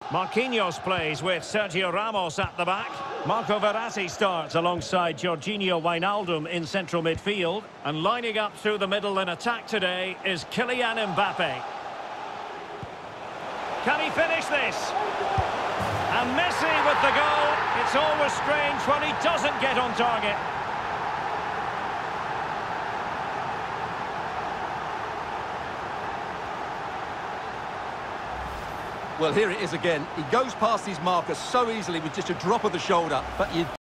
Marquinhos plays with Sergio Ramos at the back. Marco Verratti starts alongside Jorginho Wijnaldum in central midfield. And lining up through the middle in attack today is Kylian Mbappe. Can he finish this? And Messi with the goal. It's always strange when he doesn't get on target. Well, here it is again. He goes past his marker so easily with just a drop of the shoulder, but you